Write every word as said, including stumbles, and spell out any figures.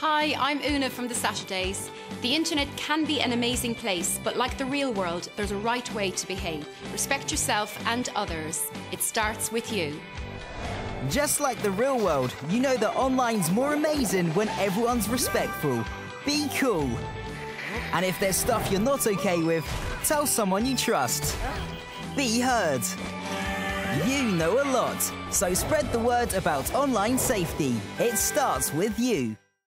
Hi, I'm Una from the Saturdays. The internet can be an amazing place, but like the real world, there's a right way to behave. Respect yourself and others. It starts with you. Just like the real world, you know that online's more amazing when everyone's respectful. Be cool. And if there's stuff you're not okay with, tell someone you trust. Be heard. You know a lot, so spread the word about online safety. It starts with you.